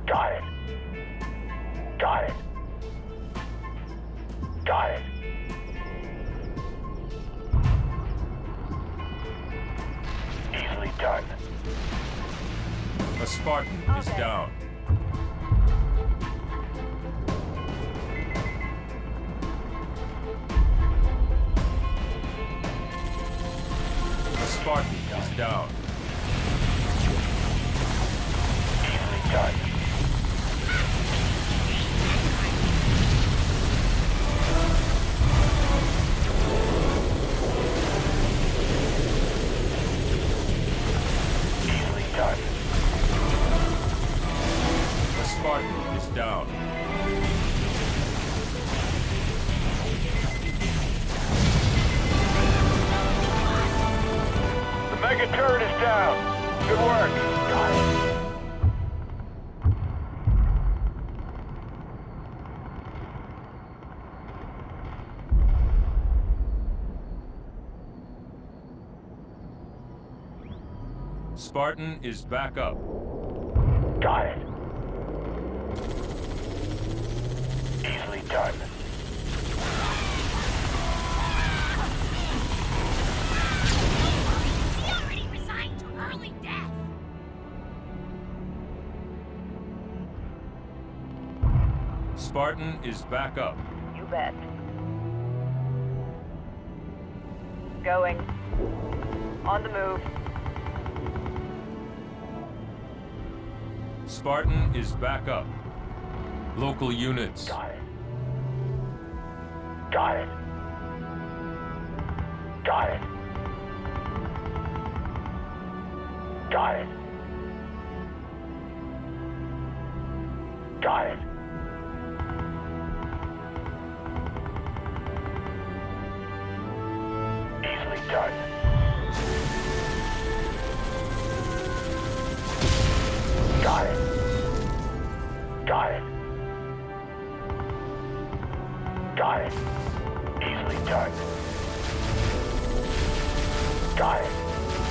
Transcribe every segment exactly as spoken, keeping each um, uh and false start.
Got it. Got it. Got it. Easily done. A Spartan is Okay. down. A Spartan is down. Easily done. Easily done. A Spartan is down. The mega turret is down. Good work. Got it. Spartan is back up. Got it. Easily done. He already resigned to early death. Spartan is back up. You bet. Going. On the move. Spartan is back up. Local units. Got it. Got it. Got it. Got it. Got it. Easily done. Got it. Got it. Got it. Easily done. Got it.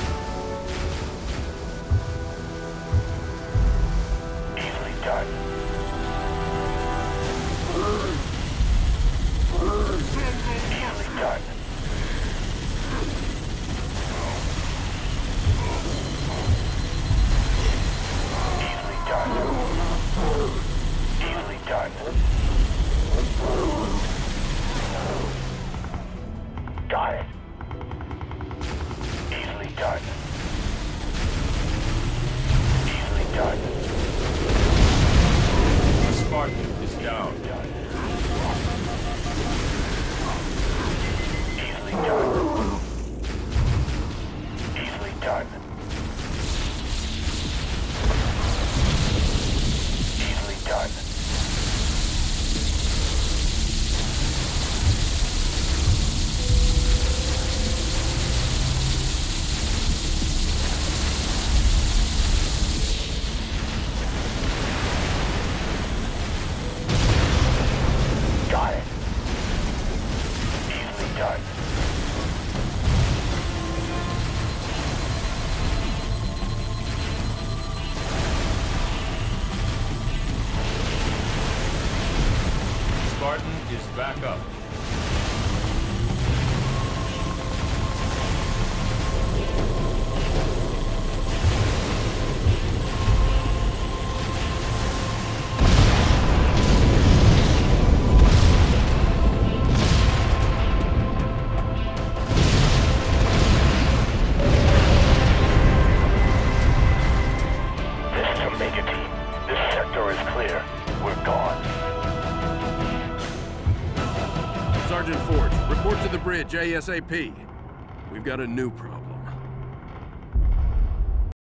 Easily done. Easily done. Easily done. Easily done. Got it. Easily done. Easily done. A Spartan is down. Easily done. Easily done. Easily done. Got it. Easily done. Spartan is back up. This is Omega Team. This sector is clear. We're gone. Sergeant Ford, report to the bridge ASAP. We've got a new problem.